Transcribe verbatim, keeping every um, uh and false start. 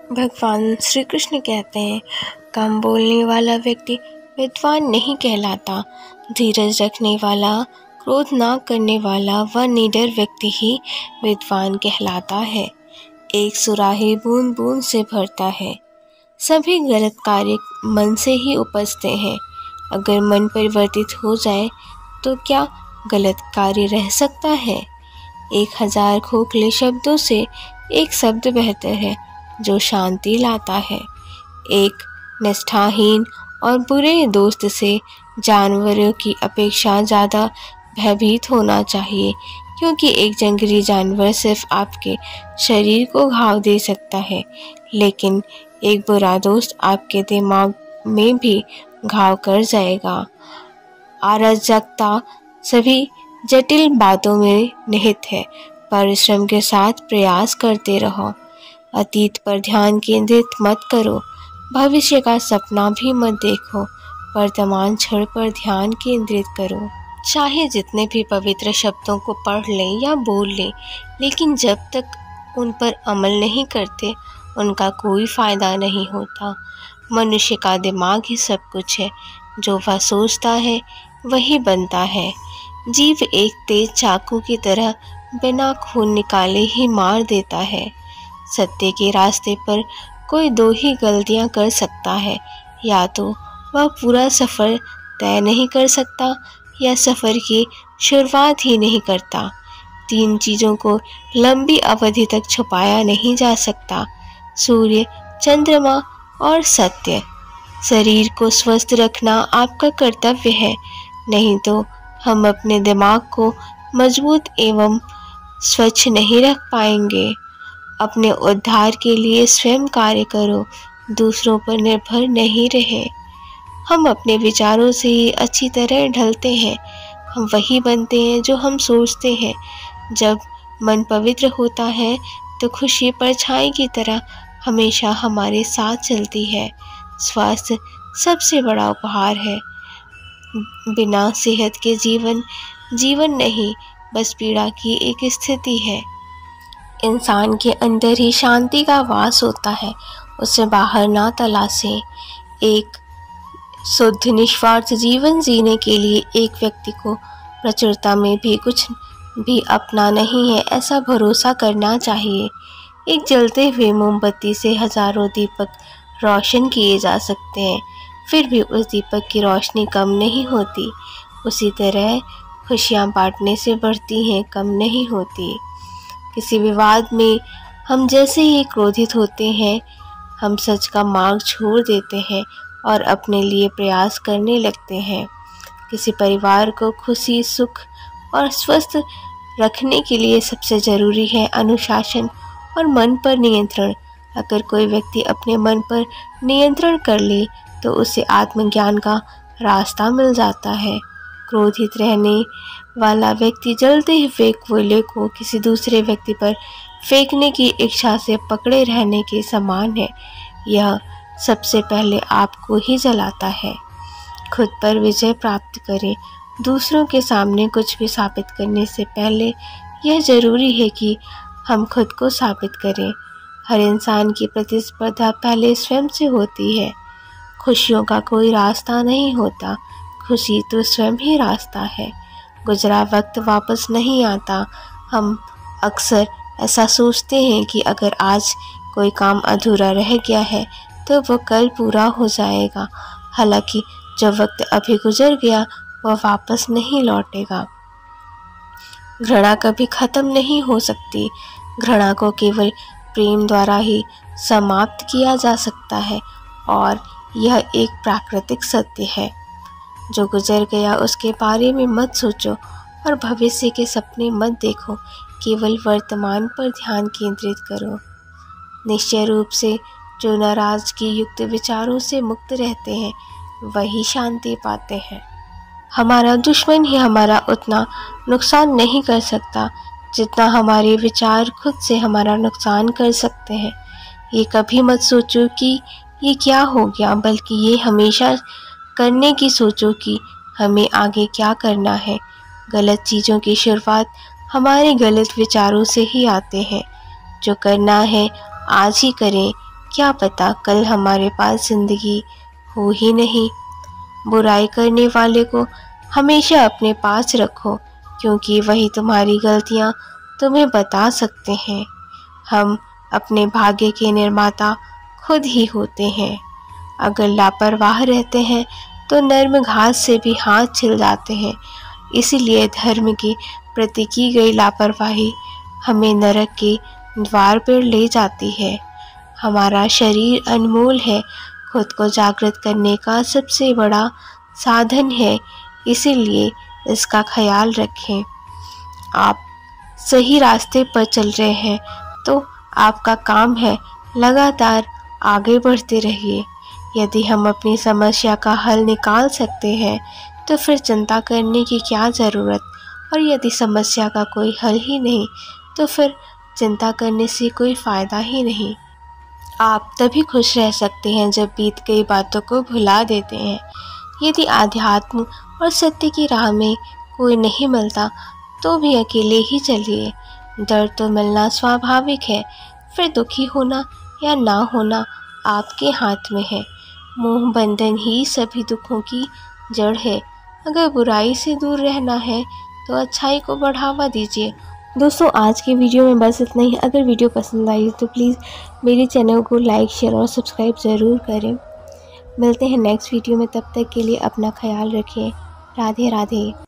भगवान श्री कृष्ण कहते हैं, कम बोलने वाला व्यक्ति विद्वान नहीं कहलाता। धीरज रखने वाला, क्रोध ना करने वाला व निडर व्यक्ति ही विद्वान कहलाता है। एक सुराही बूंद बूंद से भरता है। सभी गलत कार्य मन से ही उपजते हैं। अगर मन परिवर्तित हो जाए तो क्या गलत कार्य रह सकता है? एक हजार खोखले शब्दों से एक शब्द बेहतर है जो शांति लाता है। एक निष्ठाहीन और बुरे दोस्त से जानवरों की अपेक्षा ज़्यादा भयभीत होना चाहिए, क्योंकि एक जंगली जानवर सिर्फ आपके शरीर को घाव दे सकता है, लेकिन एक बुरा दोस्त आपके दिमाग में भी घाव कर जाएगा। अराजकता सभी जटिल बातों में निहित है। परिश्रम के साथ प्रयास करते रहो। अतीत पर ध्यान केंद्रित मत करो। भविष्य का सपना भी मत देखो। वर्तमान क्षण पर ध्यान केंद्रित करो। चाहे जितने भी पवित्र शब्दों को पढ़ लें या बोल लें, लेकिन जब तक उन पर अमल नहीं करते उनका कोई फ़ायदा नहीं होता। मनुष्य का दिमाग ही सब कुछ है। जो वह सोचता है वही बनता है। जीव एक तेज चाकू की तरह बिना खून निकाले ही मार देता है। सत्य के रास्ते पर कोई दो ही गलतियां कर सकता है, या तो वह पूरा सफ़र तय नहीं कर सकता या सफ़र की शुरुआत ही नहीं करता। तीन चीज़ों को लंबी अवधि तक छुपाया नहीं जा सकता: सूर्य, चंद्रमा और सत्य। शरीर को स्वस्थ रखना आपका कर्तव्य है, नहीं तो हम अपने दिमाग को मजबूत एवं स्वच्छ नहीं रख पाएंगे। अपने उद्धार के लिए स्वयं कार्य करो, दूसरों पर निर्भर नहीं रहे। हम अपने विचारों से अच्छी तरह ढलते हैं। हम वही बनते हैं जो हम सोचते हैं। जब मन पवित्र होता है तो खुशी परछाई की तरह हमेशा हमारे साथ चलती है। स्वास्थ्य सबसे बड़ा उपहार है। बिना सेहत के जीवन जीवन नहीं, बस पीड़ा की एक स्थिति है। इंसान के अंदर ही शांति का वास होता है, उसे बाहर ना तलाशें। एक शुद्ध निस्वार्थ जीवन जीने के लिए एक व्यक्ति को प्रचुरता में भी कुछ भी अपना नहीं है ऐसा भरोसा करना चाहिए। एक जलते हुए मोमबत्ती से हजारों दीपक रोशन किए जा सकते हैं, फिर भी उस दीपक की रोशनी कम नहीं होती। उसी तरह खुशियाँ बांटने से बढ़ती हैं, कम नहीं होती। किसी विवाद में हम जैसे ही क्रोधित होते हैं, हम सच का मार्ग छोड़ देते हैं और अपने लिए प्रयास करने लगते हैं। किसी परिवार को खुशी, सुख और स्वस्थ रखने के लिए सबसे ज़रूरी है अनुशासन और मन पर नियंत्रण। अगर कोई व्यक्ति अपने मन पर नियंत्रण कर ले तो उसे आत्मज्ञान का रास्ता मिल जाता है। क्रोधित रहने वाला व्यक्ति जलते हुए कोयले को किसी दूसरे व्यक्ति पर फेंकने की इच्छा से पकड़े रहने के समान है। यह सबसे पहले आपको ही जलाता है। खुद पर विजय प्राप्त करें। दूसरों के सामने कुछ भी साबित करने से पहले यह ज़रूरी है कि हम खुद को साबित करें। हर इंसान की प्रतिस्पर्धा पहले स्वयं से होती है। खुशियों का कोई रास्ता नहीं होता, खुशी तो स्वयं ही रास्ता है। गुजरा वक्त वापस नहीं आता। हम अक्सर ऐसा सोचते हैं कि अगर आज कोई काम अधूरा रह गया है तो वो कल पूरा हो जाएगा। हालांकि जो वक्त अभी गुजर गया वह वापस नहीं लौटेगा। घृणा कभी खत्म नहीं हो सकती। घृणा को केवल प्रेम द्वारा ही समाप्त किया जा सकता है और यह एक प्राकृतिक सत्य है। जो गुजर गया उसके बारे में मत सोचो और भविष्य के सपने मत देखो। केवल वर्तमान पर ध्यान केंद्रित करो। निश्चय रूप से जो नाराजगी युक्त विचारों से मुक्त रहते हैं वही शांति पाते हैं। हमारा दुश्मन ही हमारा उतना नुकसान नहीं कर सकता जितना हमारे विचार खुद से हमारा नुकसान कर सकते हैं। ये कभी मत सोचो कि ये क्या हो गया, बल्कि ये हमेशा करने की सोचो कि हमें आगे क्या करना है। गलत चीज़ों की शुरुआत हमारे गलत विचारों से ही आते हैं। जो करना है आज ही करें, क्या पता कल हमारे पास ज़िंदगी हो ही नहीं। बुराई करने वाले को हमेशा अपने पास रखो, क्योंकि वही तुम्हारी गलतियाँ तुम्हें बता सकते हैं। हम अपने भाग्य के निर्माता खुद ही होते हैं। अगर लापरवाह रहते हैं तो नर्म घास से भी हाथ छिल जाते हैं। इसीलिए धर्म के प्रति की गई लापरवाही हमें नरक के द्वार पर ले जाती है। हमारा शरीर अनमोल है, खुद को जागृत करने का सबसे बड़ा साधन है, इसीलिए इसका ख्याल रखें। आप सही रास्ते पर चल रहे हैं तो आपका काम है लगातार आगे बढ़ते रहिए। यदि हम अपनी समस्या का हल निकाल सकते हैं तो फिर चिंता करने की क्या ज़रूरत, और यदि समस्या का कोई हल ही नहीं तो फिर चिंता करने से कोई फ़ायदा ही नहीं। आप तभी खुश रह सकते हैं जब बीत गई बातों को भुला देते हैं। यदि आध्यात्म और सत्य की राह में कोई नहीं मिलता तो भी अकेले ही चलिए। दर्द तो मिलना स्वाभाविक है, फिर दुखी होना या ना होना आपके हाथ में है। मोह बंधन ही सभी दुखों की जड़ है। अगर बुराई से दूर रहना है तो अच्छाई को बढ़ावा दीजिए। दोस्तों, आज की वीडियो में बस इतना ही। अगर वीडियो पसंद आई तो प्लीज़ मेरे चैनल को लाइक, शेयर और सब्सक्राइब ज़रूर करें। मिलते हैं नेक्स्ट वीडियो में, तब तक के लिए अपना ख्याल रखें। राधे राधे।